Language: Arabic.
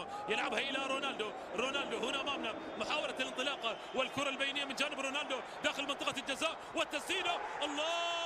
الكرة يلعبها إلى رونالدو. رونالدو هنا أمامنا محاولة الانطلاقة والكرة البينية من جانب رونالدو داخل منطقة الجزاء والتسديدة. الله